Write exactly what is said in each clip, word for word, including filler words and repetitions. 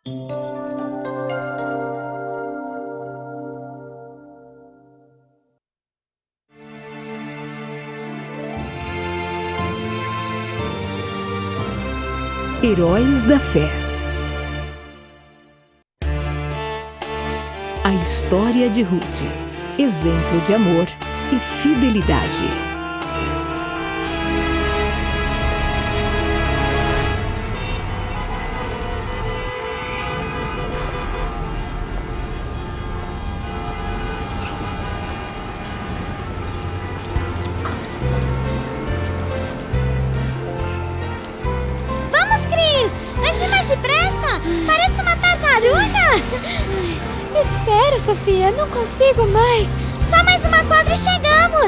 Heróis da Fé. A história de Ruth, exemplo de amor e fidelidade. Depressa! Parece uma tartaruga! Espera, Sofia, não consigo mais. Só mais uma quadra e chegamos!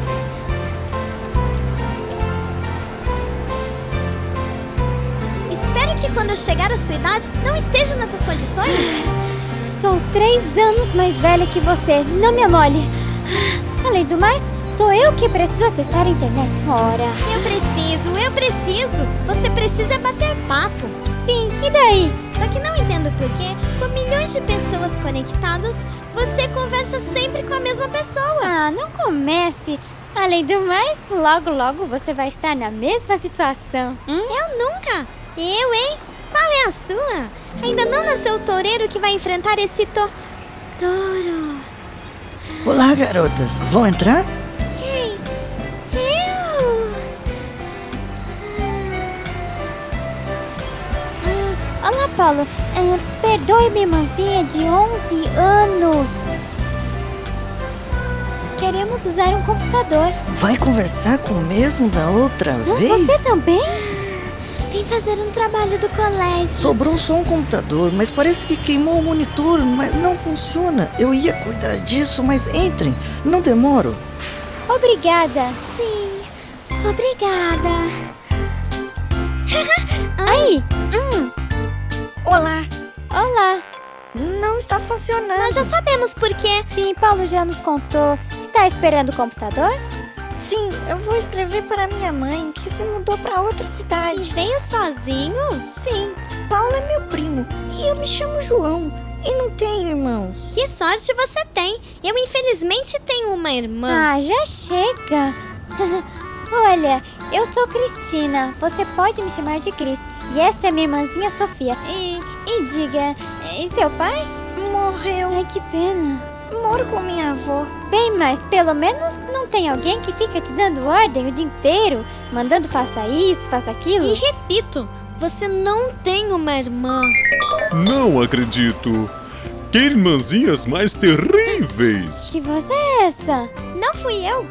Espero que quando eu chegar à sua idade não esteja nessas condições. Sou três anos mais velha que você, não me amole. Além do mais, sou eu que preciso acessar a internet. Ora... Eu preciso, eu preciso! Você precisa bater papo. Sim, e daí? Só que não entendo por que, com milhões de pessoas conectadas, você conversa sempre com a mesma pessoa. Ah, não comece. Além do mais, logo logo você vai estar na mesma situação. Hum? Eu nunca. Eu, hein? Qual é a sua? Ainda não nasceu o toureiro que vai enfrentar esse to... touro. Olá, garotas. Vão entrar? Quem? Eu? Olá, Paulo. É, perdoe minha irmãzinha de onze anos. Queremos usar um computador. Vai conversar com o mesmo da outra ah, vez? Você também? Vem fazer um trabalho do colégio. Sobrou só um computador, mas parece que queimou o monitor, mas não funciona. Eu ia cuidar disso, mas entrem. Não demoro. Obrigada. Sim, obrigada. Aí. Hum. Olá. Olá. Não está funcionando. Nós já sabemos por quê. Sim, Paulo já nos contou. Está esperando o computador? Sim, eu vou escrever para minha mãe, que se mudou para outra cidade. E veio sozinho? Sim, Paulo é meu primo e eu me chamo João e não tenho irmãos. Que sorte você tem. Eu infelizmente tenho uma irmã. Ah, já chega. Olha, eu sou Cristina. Você pode me chamar de Cris. E esta é minha irmãzinha Sofia. E, e diga, e seu pai? Morreu. Ai, que pena. Moro com minha avó. Bem, mas pelo menos não tem alguém que fica te dando ordem o dia inteiro, mandando faça isso, faça aquilo. E repito, você não tem uma irmã. Não acredito. Que irmãzinhas mais terríveis. Que voz é essa? Não fui eu.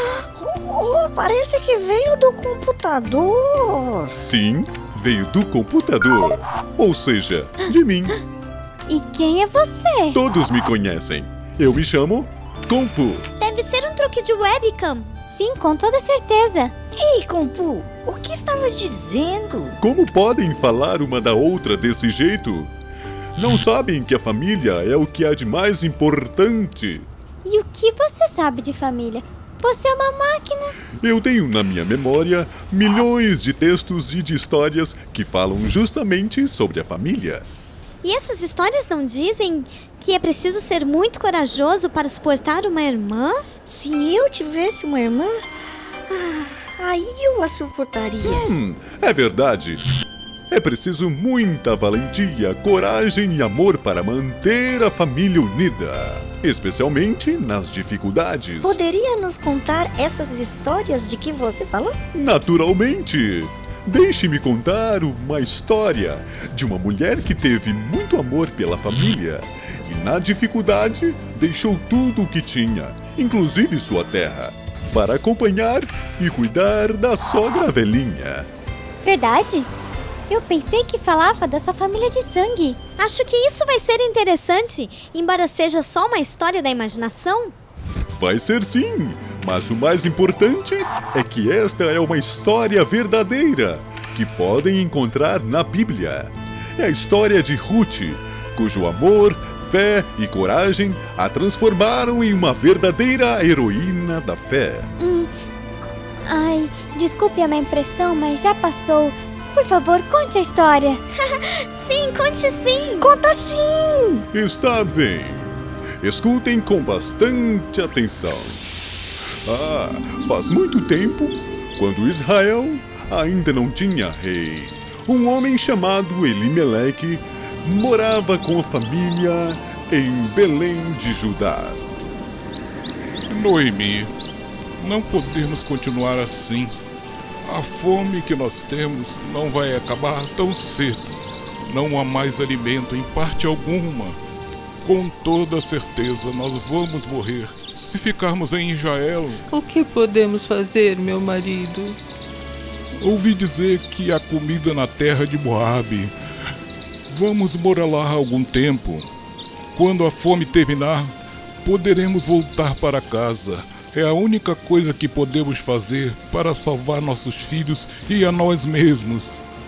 Oh, parece que veio do computador. Sim, veio do computador. Ou seja, de mim. E quem é você? Todos me conhecem. Eu me chamo Compu. Deve ser um truque de webcam. Sim, com toda certeza. Ei, Compu, o que estava dizendo? Como podem falar uma da outra desse jeito? Não sabem que a família é o que há de mais importante. E o que você sabe de família? Você é uma máquina. Eu tenho na minha memória milhões de textos e de histórias que falam justamente sobre a família. E essas histórias não dizem que é preciso ser muito corajoso para suportar uma irmã? Se eu tivesse uma irmã, ah, aí eu a suportaria. Hum, é verdade. É preciso muita valentia, coragem e amor para manter a família unida, especialmente nas dificuldades. Poderia nos contar essas histórias de que você falou? Naturalmente! Deixe-me contar uma história de uma mulher que teve muito amor pela família e, na dificuldade, deixou tudo o que tinha, inclusive sua terra, para acompanhar e cuidar da sogra velhinha. Verdade? Eu pensei que falava da sua família de sangue. Acho que isso vai ser interessante, embora seja só uma história da imaginação. Vai ser sim, mas o mais importante é que esta é uma história verdadeira, que podem encontrar na Bíblia. É a história de Ruth, cujo amor, fé e coragem a transformaram em uma verdadeira heroína da fé. Hum. Ai, desculpe a minha impressão, mas já passou. Por favor, conte a história. Sim, conte sim. Conta sim! Está bem. Escutem com bastante atenção. Ah, faz muito tempo, quando Israel ainda não tinha rei, um homem chamado Elimeleque morava com a família em Belém de Judá. Noemi, não podemos continuar assim. A fome que nós temos não vai acabar tão cedo. Não há mais alimento em parte alguma. Com toda certeza nós vamos morrer se ficarmos em Israel. O que podemos fazer, meu marido? Ouvi dizer que há comida na terra de Moabe. Vamos morar lá algum tempo. Quando a fome terminar, poderemos voltar para casa. É a única coisa que podemos fazer para salvar nossos filhos e a nós mesmos.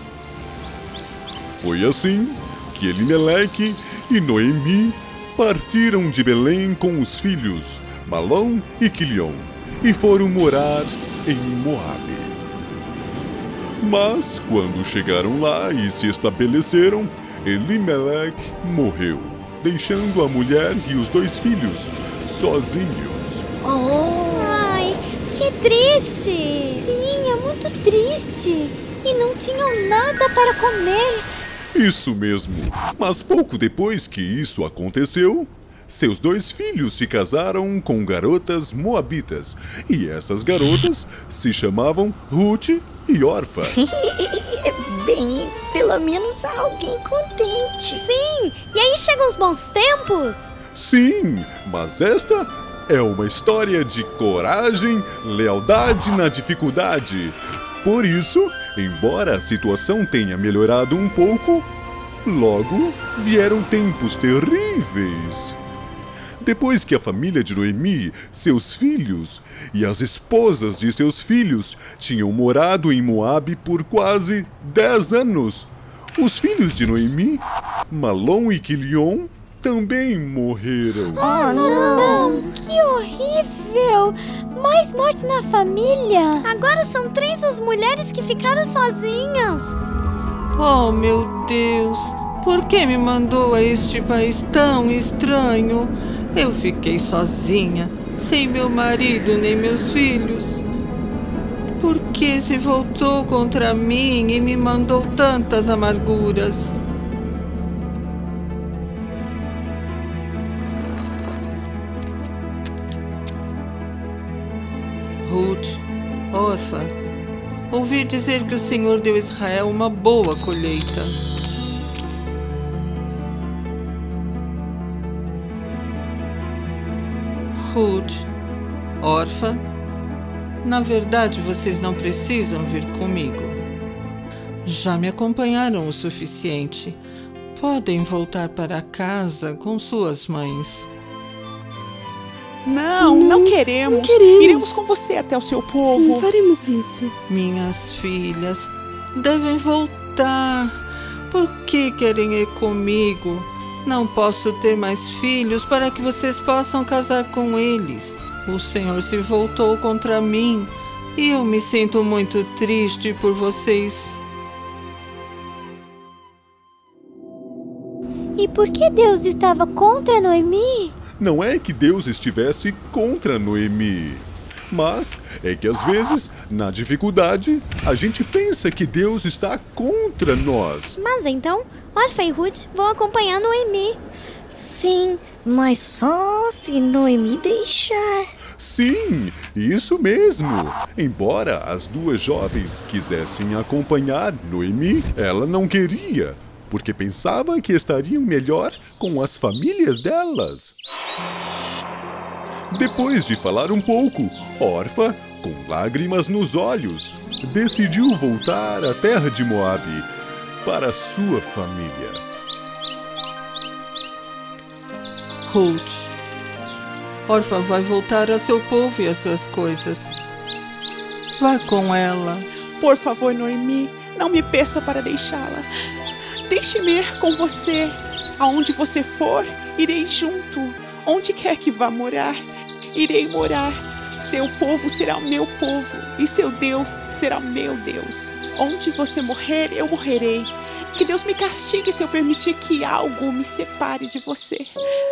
Foi assim que Elimeleque e Noemi partiram de Belém com os filhos Malom e Quilion e foram morar em Moabe. Mas quando chegaram lá e se estabeleceram, Elimeleque morreu, deixando a mulher e os dois filhos sozinhos. Ai, que triste. Sim, é muito triste. E não tinham nada para comer. Isso mesmo. Mas pouco depois que isso aconteceu, seus dois filhos se casaram com garotas moabitas. E essas garotas se chamavam Ruth e Orfa. Bem, pelo menos há alguém contente. Sim, e aí chegam os bons tempos. Sim, mas esta é uma história de coragem, lealdade na dificuldade. Por isso, embora a situação tenha melhorado um pouco, logo vieram tempos terríveis. Depois que a família de Noemi, seus filhos e as esposas de seus filhos tinham morado em Moabe por quase dez anos, os filhos de Noemi, Malom e Quilion, também morreram. Oh, não! Que horrível! Mais morte na família! Agora são três as mulheres que ficaram sozinhas. Oh, meu Deus! Por que me mandou a este país tão estranho? Eu fiquei sozinha, sem meu marido nem meus filhos. Por que se voltou contra mim e me mandou tantas amarguras? Ruth, Orfa, ouvi dizer que o Senhor deu a Israel uma boa colheita. Ruth, Orfa, na verdade vocês não precisam vir comigo. Já me acompanharam o suficiente. Podem voltar para casa com suas mães. Não, não, não, queremos. não queremos. Iremos com você até o seu povo. Sim, faremos isso. Minhas filhas devem voltar. Por que querem ir comigo? Não posso ter mais filhos para que vocês possam casar com eles. O Senhor se voltou contra mim e eu me sinto muito triste por vocês. E por que Deus estava contra Noemi? Não é que Deus estivesse contra Noemi, mas é que às vezes, na dificuldade, a gente pensa que Deus está contra nós. Mas então, Orfa e Ruth vão acompanhar Noemi. Sim, mas só se Noemi deixar. Sim, isso mesmo. Embora as duas jovens quisessem acompanhar Noemi, ela não queria, porque pensava que estariam melhor com as famílias delas. Depois de falar um pouco, Orfa, com lágrimas nos olhos, decidiu voltar à terra de Moabe para sua família. Ruth, Orfa vai voltar a seu povo e às suas coisas. Vá com ela. Por favor, Noemi, não me peça para deixá-la. Deixe-me ir com você. Aonde você for, irei junto. Onde quer que vá morar, irei morar. Seu povo será meu povo e seu Deus será meu Deus. Onde você morrer, eu morrerei. Que Deus me castigue se eu permitir que algo me separe de você.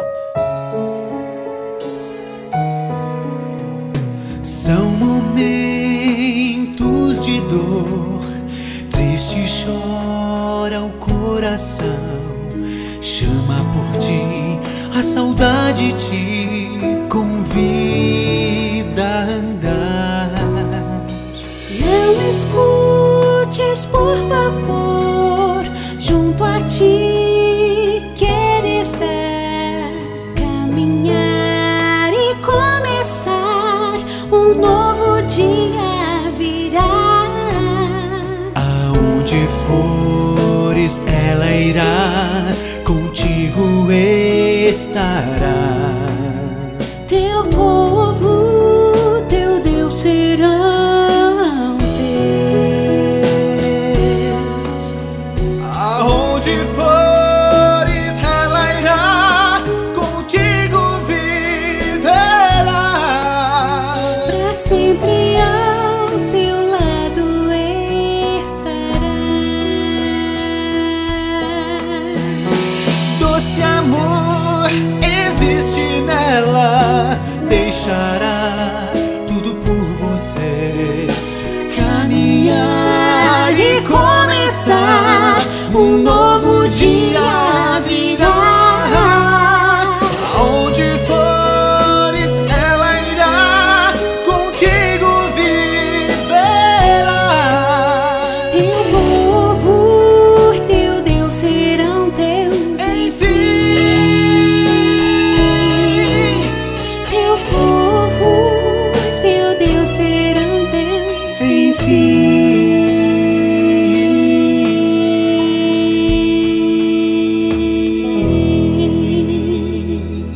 São momentos de dor, triste chora o coração. Chama por ti, a saudade te convida a andar. Não escutes, por favor, junto a ti quero estar, caminhar e começar, um novo dia virá. Aonde fores, ela irá, contigo estará. Teu povo, teu Deus serão teus. Aonde fores, ela irá, contigo viverá. Pra sempre ao teu lado estará. Doce amor existe nela, deixará tudo por você. Caminhar e começar, um novo dia virá. Aonde fores, ela irá, contigo viverá. Teu povo, teu Deus serão teus. Enfim, Teu povo, teu Deus serão teus. Enfim.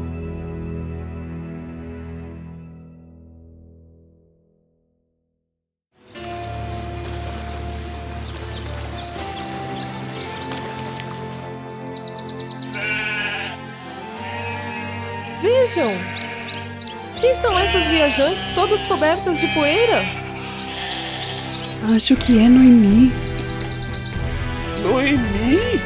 Vejam! Quem são essas viajantes todas cobertas de poeira? Acho que é Noemi. Noemi?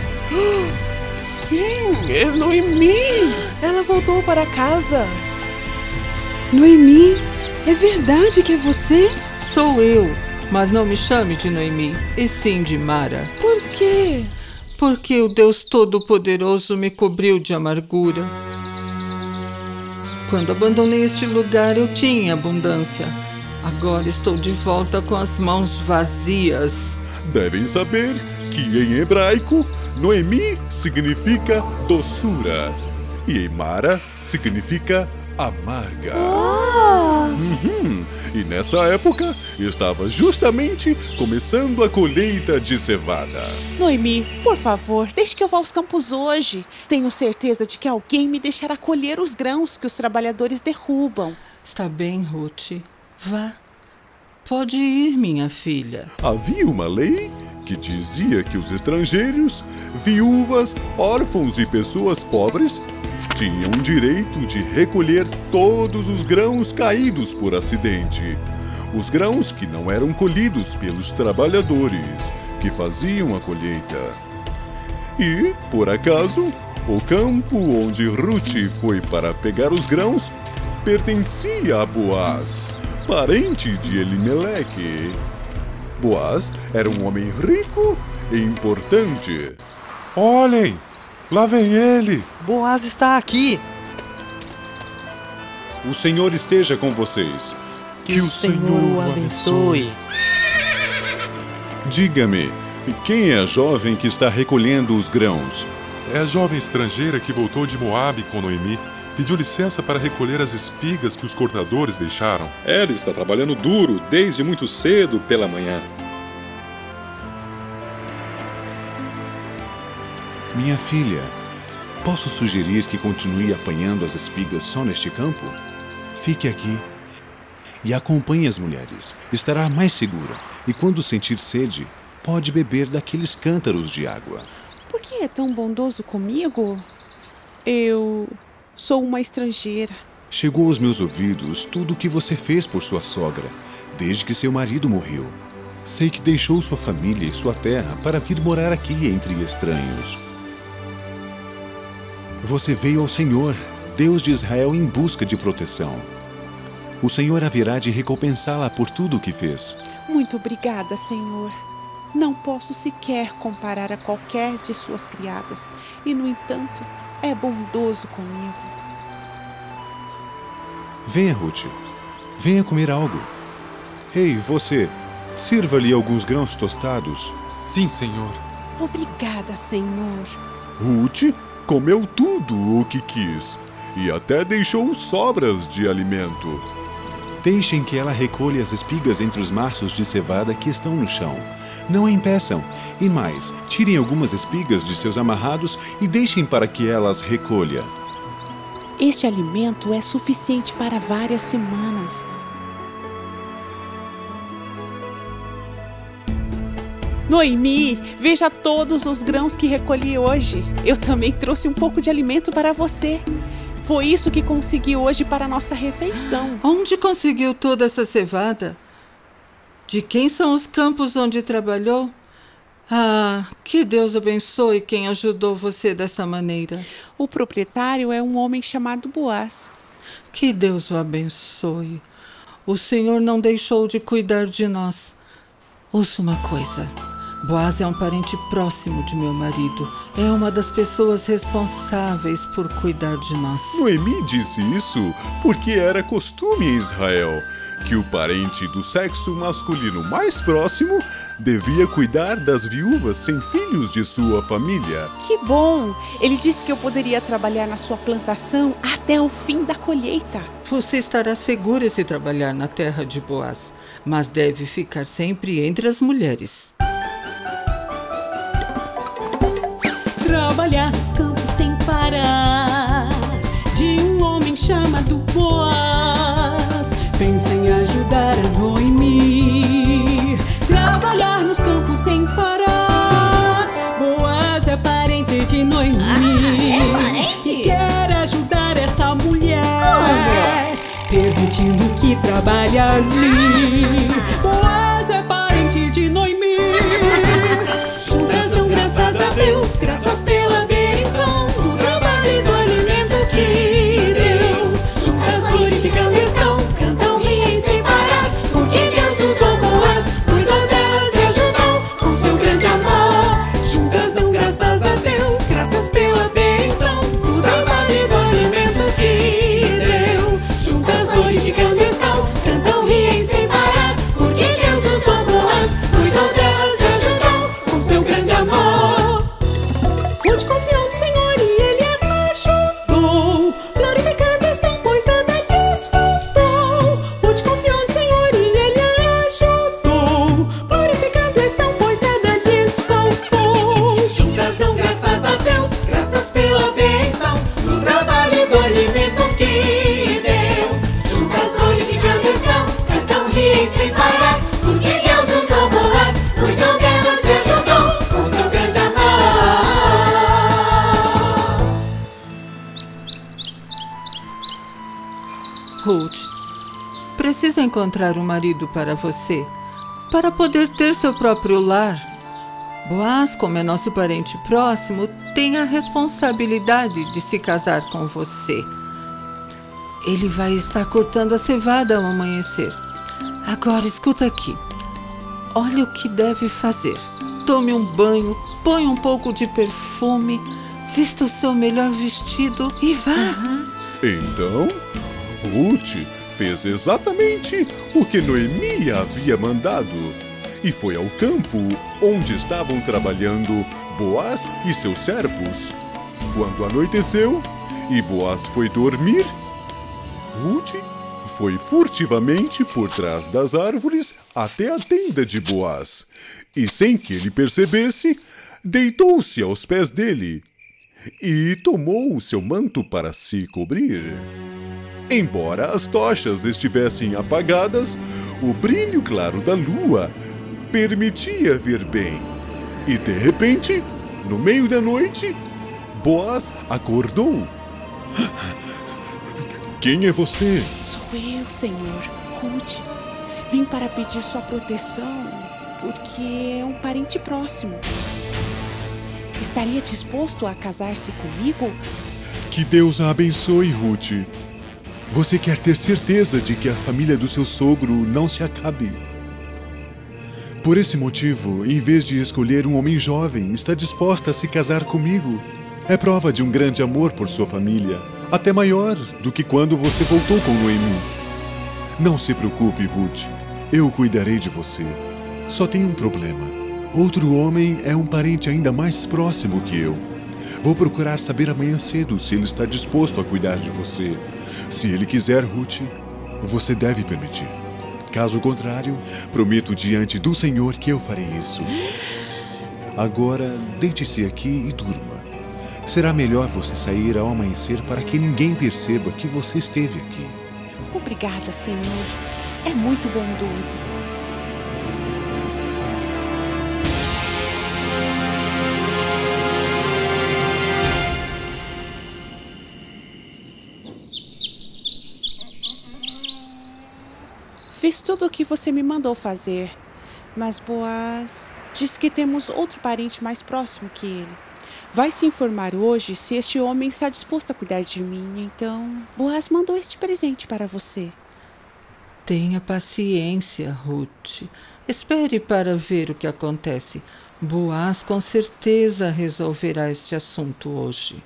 Sim, é Noemi! Ela voltou para casa. Noemi, é verdade que é você? Sou eu, mas não me chame de Noemi, e sim de Mara. Por quê? Porque o Deus Todo-Poderoso me cobriu de amargura. Quando abandonei este lugar, eu tinha abundância. Agora estou de volta com as mãos vazias. Devem saber que em hebraico, Noemi significa doçura e em Mara significa amarga. Uhum. E nessa época estava justamente começando a colheita de cevada. Noemi, por favor, deixe que eu vá aos campos hoje. Tenho certeza de que alguém me deixará colher os grãos que os trabalhadores derrubam. Está bem, Ruth. Vá. Pode ir, minha filha. Havia uma lei que dizia que os estrangeiros, viúvas, órfãos e pessoas pobres tinham direito de recolher todos os grãos caídos por acidente. Os grãos que não eram colhidos pelos trabalhadores que faziam a colheita. E, por acaso, o campo onde Ruth foi para pegar os grãos pertencia a Boaz, parente de Elimeleque. Boaz era um homem rico e importante. Olhem! Lá vem ele! Boaz está aqui! O Senhor esteja com vocês. Que, que o Senhor, Senhor o abençoe. Diga-me, quem é a jovem que está recolhendo os grãos? É a jovem estrangeira que voltou de Moabe com Noemi. Pediu licença para recolher as espigas que os cortadores deixaram. Ela está trabalhando duro desde muito cedo pela manhã. Minha filha, posso sugerir que continue apanhando as espigas só neste campo? Fique aqui e acompanhe as mulheres. Estará mais segura e quando sentir sede, pode beber daqueles cântaros de água. Por que é tão bondoso comigo? Eu sou uma estrangeira Chegou aos meus ouvidos tudo o que você fez por sua sogra, desde que seu marido morreu. Sei que deixou sua família e sua terra para vir morar aqui entre estranhos. Você veio ao Senhor, Deus de Israel, em busca de proteção. O Senhor haverá de recompensá-la por tudo o que fez. Muito obrigada, Senhor. Não posso sequer comparar a qualquer de suas criadas, e, no entanto, é bondoso comigo. Venha, Ruth. Venha comer algo. Ei, você, sirva-lhe alguns grãos tostados. Sim, Senhor. Obrigada, Senhor. Ruth comeu tudo o que quis e até deixou sobras de alimento. Deixem que ela recolha as espigas entre os maços de cevada que estão no chão. Não a impeçam. E mais, tirem algumas espigas de seus amarrados e deixem para que ela as recolha. Este alimento é suficiente para várias semanas. Noemi, veja todos os grãos que recolhi hoje. Eu também trouxe um pouco de alimento para você. Foi isso que consegui hoje para a nossa refeição. Onde conseguiu toda essa cevada? De quem são os campos onde trabalhou? Ah, que Deus abençoe quem ajudou você desta maneira. O proprietário é um homem chamado Boaz. Que Deus o abençoe. O Senhor não deixou de cuidar de nós. Ouça uma coisa. Boaz é um parente próximo de meu marido. É uma das pessoas responsáveis por cuidar de nós. Noemi disse isso porque era costume em Israel que o parente do sexo masculino mais próximo devia cuidar das viúvas sem filhos de sua família. Que bom! Ele disse que eu poderia trabalhar na sua plantação até o fim da colheita. Você estará segura se trabalhar na terra de Boaz, mas deve ficar sempre entre as mulheres. Trabalhar nos campos sem parar, de um homem chamado Boaz. Pensa em ajudar a Noemi. Trabalhar nos campos sem parar. Boaz é parente de Noemi. Ah, é parente? E quer ajudar essa mulher, permitindo que trabalhe ali. Boaz é parente de Noemi. Juntas dão graças a Deus, graças pela bênção do trabalho e do alimento que deu. Juntas glorificando estão, cantam, riem sem parar, porque Deus usou Boaz, cuidou delas e ajudou com seu grande amor. Juntas dão graças a Deus, graças pela bênção do trabalho e do alimento que deu. Juntas glorificando estão, cantam, riem sem parar, porque Deus usou Boaz, cuidou delas e ajudou com seu grande amor. Ruth confiou no Senhor e Ele a ajudou. Glorificando estão, pois nada lhes faltou. Ruth confiou no Senhor e Ele a ajudou. Glorificando estão, pois nada lhes faltou. Juntas dão graças a Deus, graças pela bênção do trabalho e do alimento que deu. Juntas glorificando estão, cantam, riem sem parar, porque Deus usou Boaz, cuidou delas e ajudou com seu grande amor. Ruth, precisa encontrar um marido para você, para poder ter seu próprio lar. Boaz, como é nosso parente próximo, tem a responsabilidade de se casar com você. Ele vai estar cortando a cevada ao amanhecer. Agora escuta aqui. Olha o que deve fazer. Tome um banho, põe um pouco de perfume, vista o seu melhor vestido e vá. Então, Ruth fez exatamente o que Noemi havia mandado e foi ao campo onde estavam trabalhando Boaz e seus servos. Quando anoiteceu e Boaz foi dormir, Ruth foi furtivamente por trás das árvores até a tenda de Boaz e, sem que ele percebesse, deitou-se aos pés dele e tomou o seu manto para se cobrir. Embora as tochas estivessem apagadas, o brilho claro da lua permitia ver bem. E, de repente, no meio da noite, Boaz acordou. Quem é você? Sou eu, Senhor, Ruth. Vim para pedir sua proteção, porque é um parente próximo. Estaria disposto a casar-se comigo? Que Deus a abençoe, Ruth. Você quer ter certeza de que a família do seu sogro não se acabe. Por esse motivo, em vez de escolher um homem jovem, está disposta a se casar comigo. É prova de um grande amor por sua família, até maior do que quando você voltou com Noemi. Não se preocupe, Ruth. Eu cuidarei de você. Só tem um problema. Outro homem é um parente ainda mais próximo que eu. Vou procurar saber amanhã cedo se ele está disposto a cuidar de você. Se ele quiser, Ruth, você deve permitir. Caso contrário, prometo diante do Senhor que eu farei isso. Agora, deite-se aqui e durma. Será melhor você sair ao amanhecer para que ninguém perceba que você esteve aqui. Obrigada, Senhor. É muito bondoso. Fiz tudo o que você me mandou fazer, mas Boaz diz que temos outro parente mais próximo que ele. Vai se informar hoje se este homem está disposto a cuidar de mim, então Boaz mandou este presente para você. Tenha paciência, Ruth. Espere para ver o que acontece. Boaz com certeza resolverá este assunto hoje.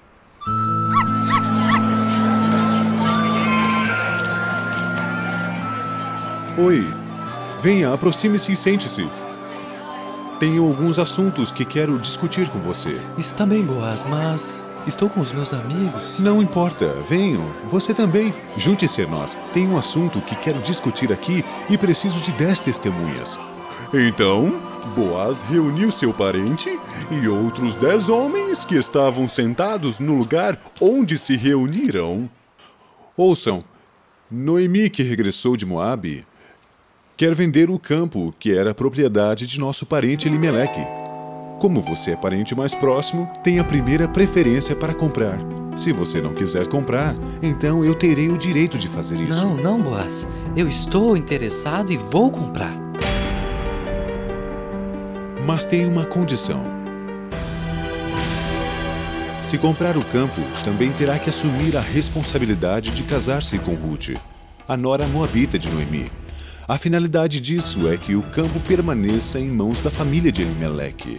Oi, venha, aproxime-se e sente-se. Tenho alguns assuntos que quero discutir com você. Está bem, Boaz, mas estou com os meus amigos. Não importa, venham, você também. Junte-se a nós. Tenho um assunto que quero discutir aqui e preciso de dez testemunhas. Então, Boaz reuniu seu parente e outros dez homens que estavam sentados no lugar onde se reuniram. Ouçam, Noemi, que regressou de Moabe, quer vender o campo que era propriedade de nosso parente Elimeleque. Como você é parente mais próximo, tem a primeira preferência para comprar. Se você não quiser comprar, então eu terei o direito de fazer isso. Não, não, Boaz. Eu estou interessado e vou comprar. Mas tem uma condição. Se comprar o campo, também terá que assumir a responsabilidade de casar-se com Ruth, a nora moabita de Noemi. A finalidade disso é que o campo permaneça em mãos da família de Elimeleque.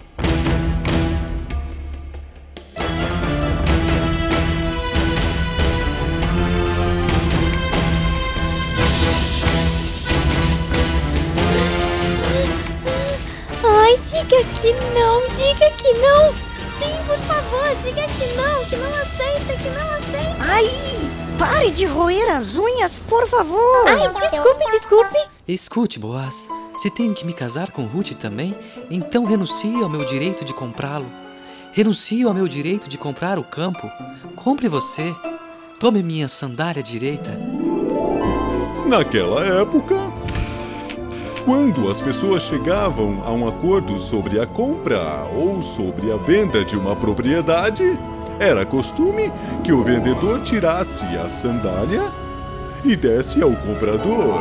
Ai, diga que não, diga que não. Sim, por favor, diga que não, que não aceita, que não aceita. Ai, pare de roer as unhas, por favor. Ai, desculpe, desculpe. Escute, Boaz. Se tenho que me casar com Ruth também, então renuncio ao meu direito de comprá-lo. Renuncio ao meu direito de comprar o campo. Compre você. Tome minha sandália direita. Naquela época, quando as pessoas chegavam a um acordo sobre a compra ou sobre a venda de uma propriedade, era costume que o vendedor tirasse a sandália e desse ao comprador.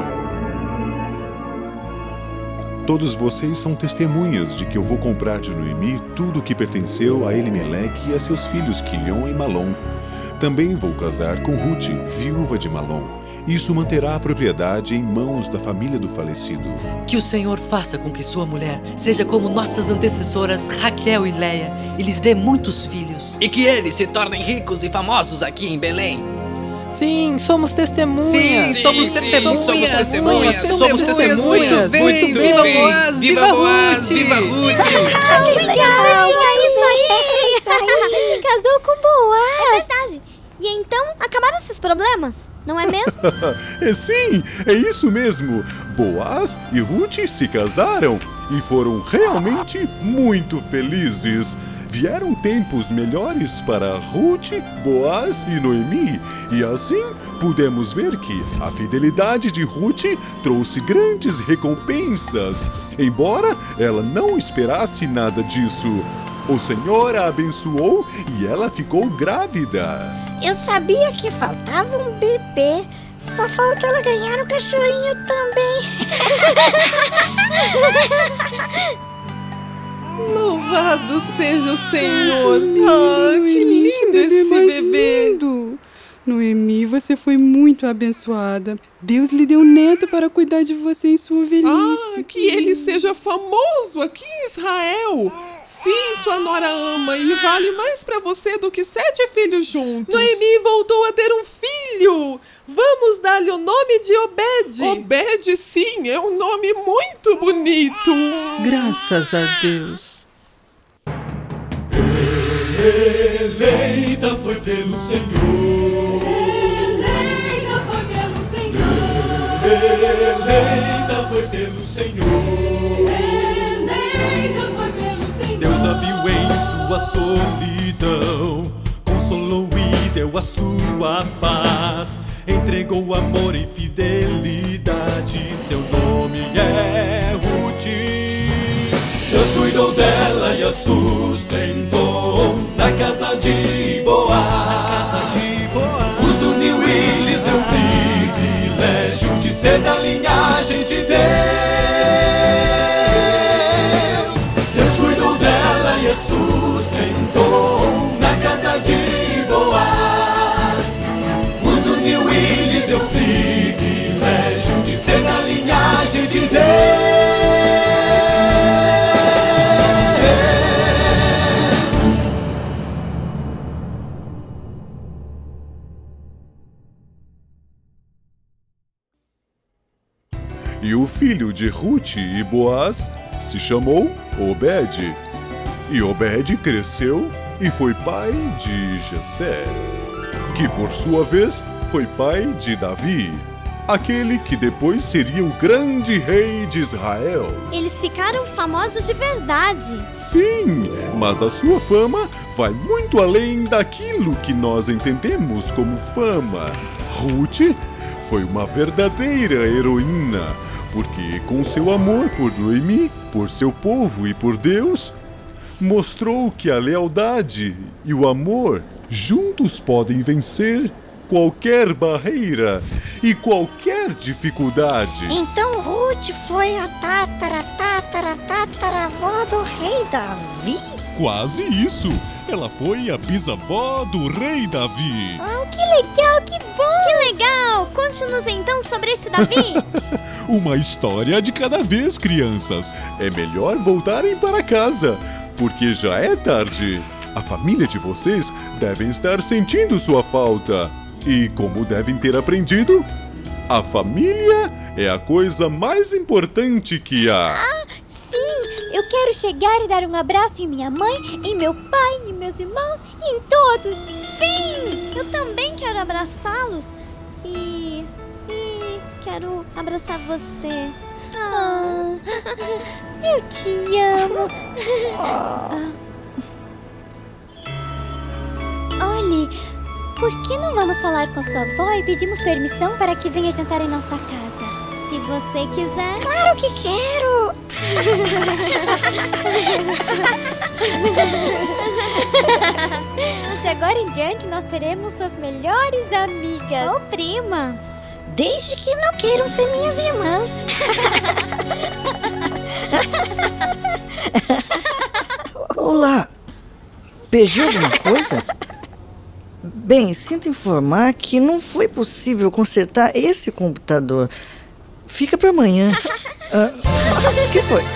Todos vocês são testemunhas de que eu vou comprar de Noemi tudo o que pertenceu a Elimeleque e a seus filhos Quilion e Malom. Também vou casar com Ruth, viúva de Malom. Isso manterá a propriedade em mãos da família do falecido. Que o Senhor faça com que sua mulher seja como nossas antecessoras Raquel e Leia e lhes dê muitos filhos. E que eles se tornem ricos e famosos aqui em Belém. Sim, somos testemunhas. Sim, sim, somos sim, testemunhas. Somos testemunhas. Somos testemunhas. Muito bem. Viva Boaz, viva Boaz, viva Ruth. Ah, legal, é isso aí. A Ruth se casou com Boaz. É verdade. E então, acabaram esses problemas, não é mesmo? É sim, é isso mesmo. Boaz e Ruth se casaram e foram realmente muito felizes. Vieram tempos melhores para Ruth, Boaz e Noemi, e assim pudemos ver que a fidelidade de Ruth trouxe grandes recompensas, embora ela não esperasse nada disso. O Senhor a abençoou e ela ficou grávida. Eu sabia que faltava um bebê. Só falta ela ganhar um cachorrinho também. Louvado seja o Senhor. Ah, que lindo esse bebê. Lindo. Noemi, você foi muito abençoada. Deus lhe deu um neto para cuidar de você em sua velhice. Ah, que ele seja famoso aqui em Israel. Sim, sua nora ama e vale mais para você do que sete filhos juntos. Noemi voltou a ter um filho. Vamos dar-lhe o nome de Obed. Obed, sim, é um nome muito bonito. Graças a Deus. Eleita foi pelo Senhor. Eleita foi pelo Senhor. Eleita foi pelo Senhor. Eleita foi pelo Senhor. Deus a viu em sua solidão, consolou e deu a sua paz, entregou amor e fidelidade. Seu nome é Ruth. Deus cuidou dela e a sustentou na casa de Boaz. Os uniu e lhes deu privilégio de ser da linhagem de Deus. Deus cuidou dela e a sustentou na casa de Boaz. Os uniu e lhes deu privilégio de ser da linhagem de Deus. E o filho de Ruth e Boaz se chamou Obed. E Obed cresceu e foi pai de Jessé, que por sua vez foi pai de Davi, aquele que depois seria o grande rei de Israel. Eles ficaram famosos de verdade. Sim, mas a sua fama vai muito além daquilo que nós entendemos como fama. Ruth foi uma verdadeira heroína, porque com seu amor por Noemi, por seu povo e por Deus, mostrou que a lealdade e o amor juntos podem vencer qualquer barreira e qualquer dificuldade. Então Ruth foi a tatara, tatara, tataravó do rei Davi? Quase isso! Ela foi a bisavó do rei Davi. Oh, que legal, que bom! Que legal! Conte-nos então sobre esse Davi. Uma história de cada vez, crianças. É melhor voltarem para casa, porque já é tarde. A família de vocês devem estar sentindo sua falta. E como devem ter aprendido, a família é a coisa mais importante que há. Ah, sim! Eu quero chegar e dar um abraço em minha mãe, em meu pai, em meus irmãos, em todos. Sim! Eu também quero abraçá-los. E... e... quero abraçar você. Ah, eu te amo. Ah. Olhe, por que não vamos falar com sua avó e pedimos permissão para que venha jantar em nossa casa? Se você quiser. Claro que quero! De agora em diante, nós seremos suas melhores amigas. Ou primas. Desde que não queiram ser minhas irmãs. Olá! Perdi alguma coisa? Bem, sinto informar que não foi possível consertar esse computador. Fica para amanhã. Ah, o que foi?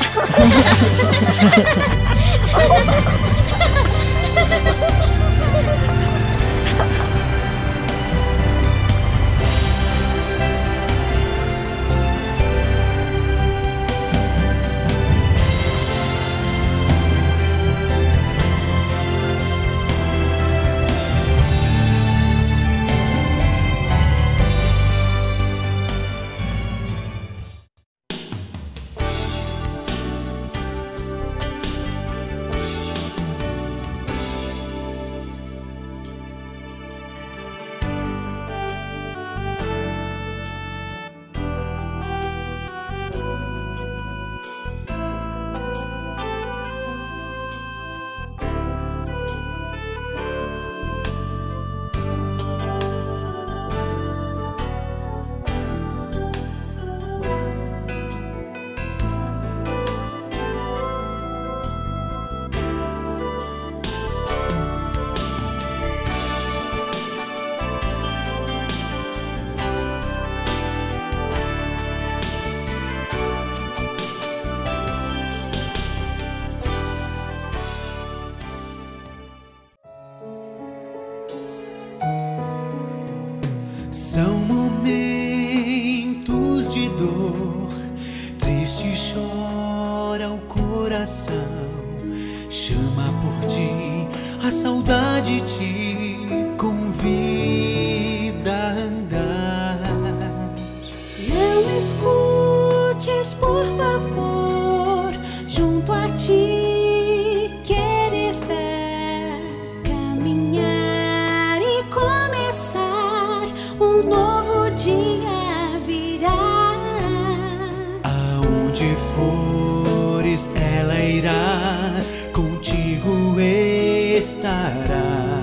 dor, triste chora o coração, chama por ti, a saudade te convida a andar. Não escutes, por favor, junto a ti quero estar, caminhar e começar, um novo dia virá. Aonde fores, ela irá, contigo estará.